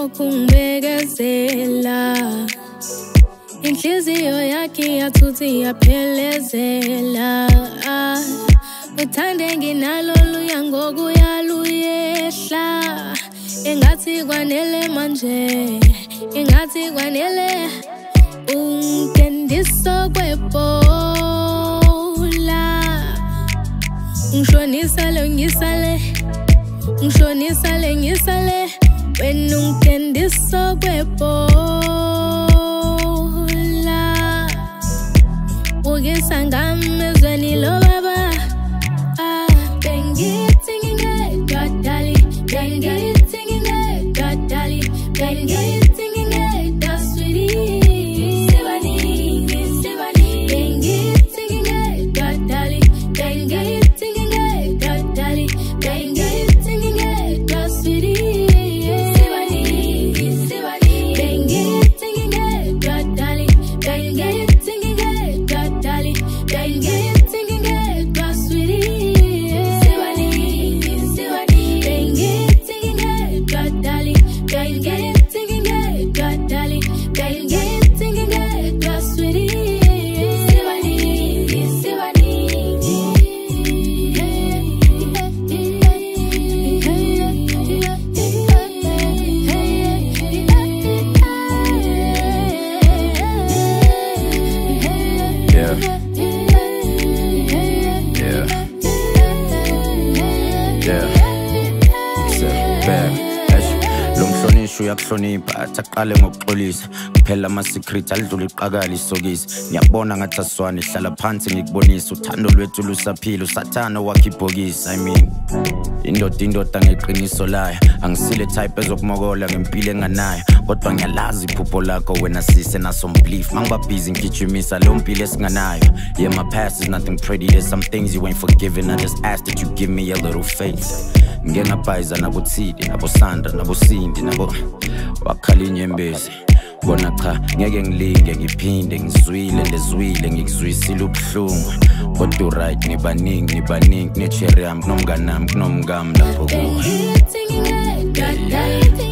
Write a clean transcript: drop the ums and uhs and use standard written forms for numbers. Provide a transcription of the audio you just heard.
ulokhu ngibekezela inhliziyo yakhe yathuthi yaphelezela uthande nginalolu yangokuya luyehla engathi kwanele manje engathi kwanele ungendiso kwepola ngishonisa ngisale wena ungendiso kwepola ugisanga mezweni lo baba bengithi ngingedwa dali bengithi ngingedwa dali bengithi ngingedwa sweetie Sibani bengithi ngingedwa dali bengithi ngingedwa dali bengithi ngingedwa sweetie Sibani bengithi ngingedwa dali bengithi ngingedwa dali bengithi ngingedwa sweetie Sibani bengithi ngingedwa dali bengithi ngingedwa dali bengithi ngingedwa sweetie uyakuhlonipha athaqale ngokuxolisa kuphela ama-secret alidlula iqakala isokisi ngiyabona ngathi aswane hlala phansi ngikubonisa uthando lwethu lusaphila usathana wakhe ibhokisi indoda ngeqiniso layo angisile type ezokumokola ngempilo enganayo kodwa ngiyalazi iphupho lakho wena sise naso mbelief mangiba busy ngigijimisa leyo mpilo esinganayo yeah my past is nothing pretty there's some things you ain't forgiven I just ask that you give me a little faith ngenabhayiza nabothidi nabosandra nabosindi nabo wakhalinye embezi bona cha ngeke ngilinge ngiphinde ngizwile ndezwile ngikuzwisile ubuhlungu kodwa right nibaningi necherry yami kunomngani nami kunomngami lapho kuwe